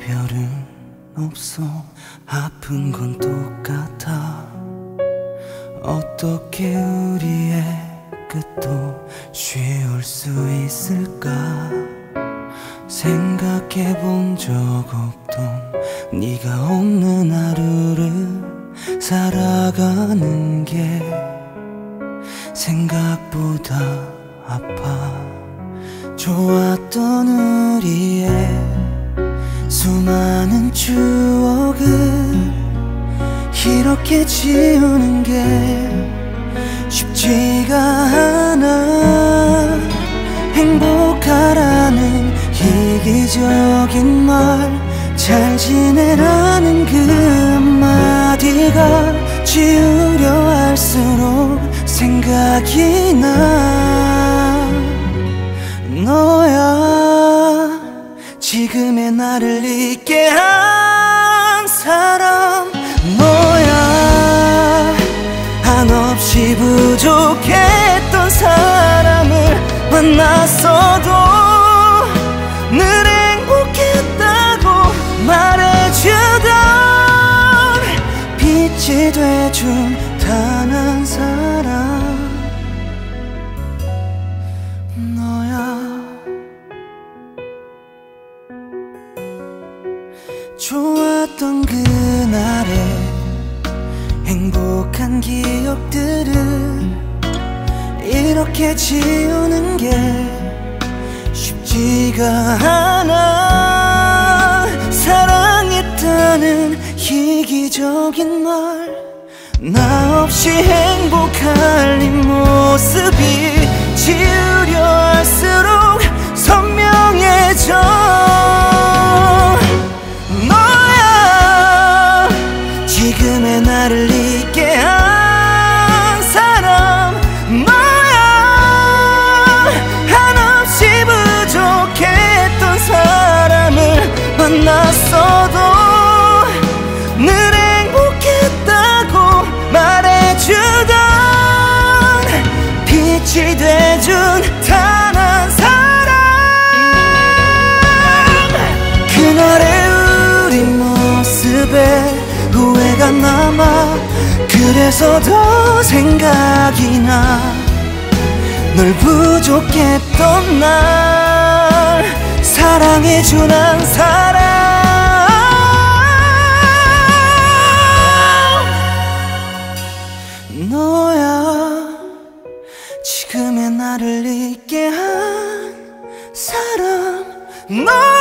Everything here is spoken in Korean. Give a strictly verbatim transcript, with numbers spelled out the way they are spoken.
별은 없어. 아픈 건 똑같아. 어떻게 우리의 끝도 쉬울 수 있을까? 생각해 본 적 없던 네가 없는 하루를 살아가는 게 생각보다 아파. 좋았던 우리의 수많은 추억을 이렇게 지우는 게 쉽지가 않아. 행복하라는 이기적인 말, 잘 지내라는 그 한마디가 지우려 할수록 생각이 나. 너야 지금의 나를 잊게 한 사람. 너야 한없이 부족했던 사람을 만났어도 늘 행복했다고 말해주던 빛이 돼준 단 한 사람. 너야. 좋았던 그날의 행복한 기억들을 이렇게 지우는 게 쉽지가 않아. 사랑했다는 이기적인 말, 나 없이 행복할 이 모습이 지우려 할수록 선명해져. 너야 지금의 나를 잊게 한 사람. 너야 한없이 부족했던 사람을 만났어도 늘 행복했다고 말해주던 빛이 돼준 단 한 사람. 그날의 우리 모습에 후회가 남아. 그래서 더 생각이 나. 널 부족했던 날 사랑해준 한 사람. 너야 지금의 나를 잊게 한 사람. 너